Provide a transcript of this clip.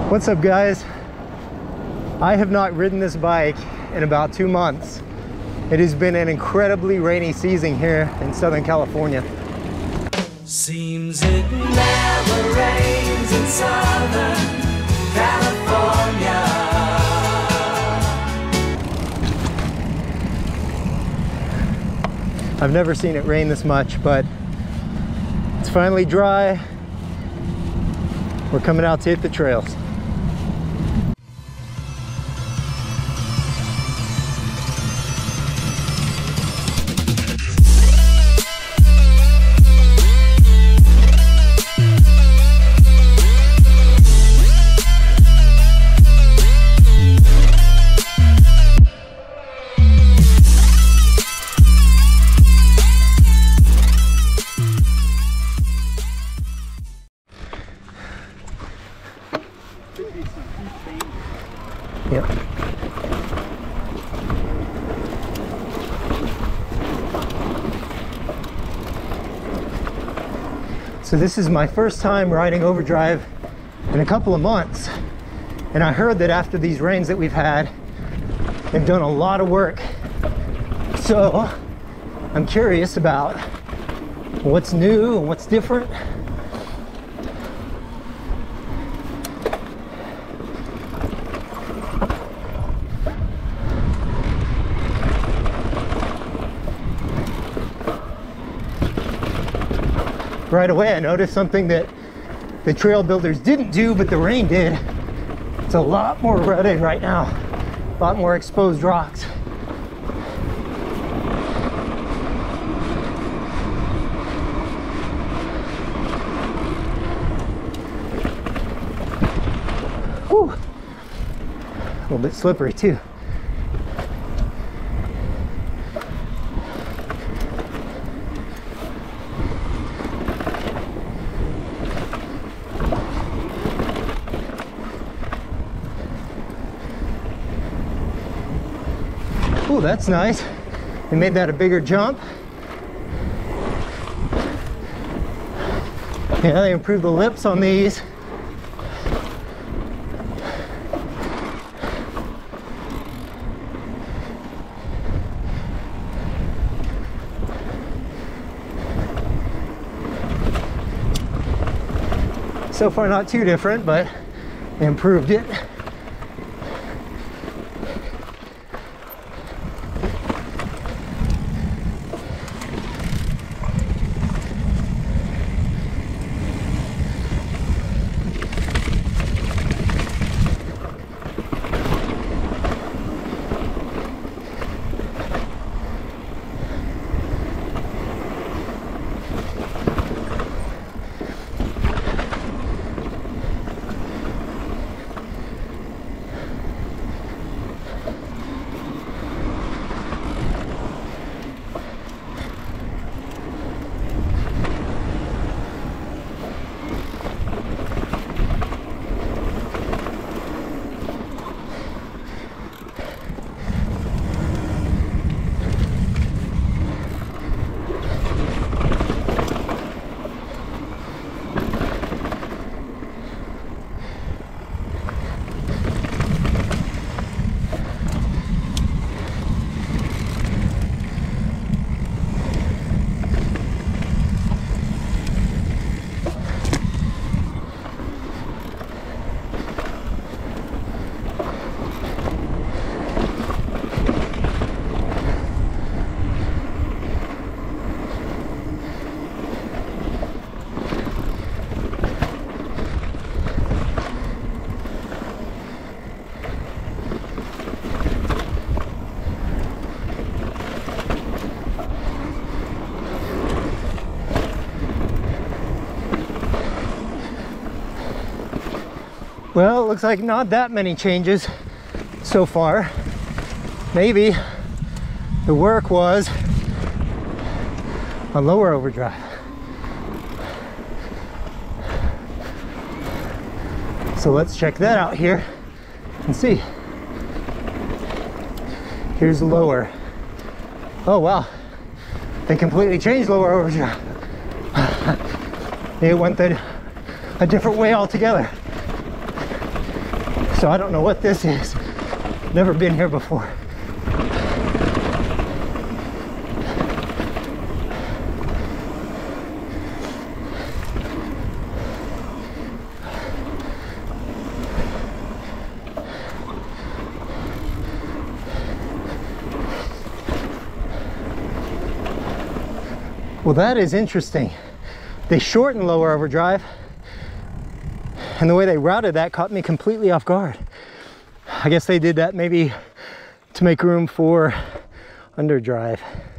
What's up, guys? I have not ridden this bike in about 2 months. It has been an incredibly rainy season here in Southern California. Seems it never rains in Southern California. I've never seen it rain this much, but it's finally dry. We're coming out to hit the trails. Yep. So this is my first time riding Overdrive in a couple of months. And I heard that after these rains that we've had, they've done a lot of work. So I'm curious about what's new and what's different. Right away, I noticed something that the trail builders didn't do, but the rain did. It's a lot more rutted right now, a lot more exposed rocks. Whew. A little bit slippery too. Oh, that's nice. They made that a bigger jump. Yeah, they improved the lips on these. So far, not too different, but they improved it. Well, it looks like not that many changes so far. Maybe the work was on lower Overdrive. So let's check that out here and see. Here's lower. Oh wow, they completely changed lower Overdrive. They went a different way altogether. So I don't know what this is. Never been here before. Well, that is interesting. They shortened lower overdrive, and the way they routed that caught me completely off guard. I guess they did that maybe to make room for underdrive.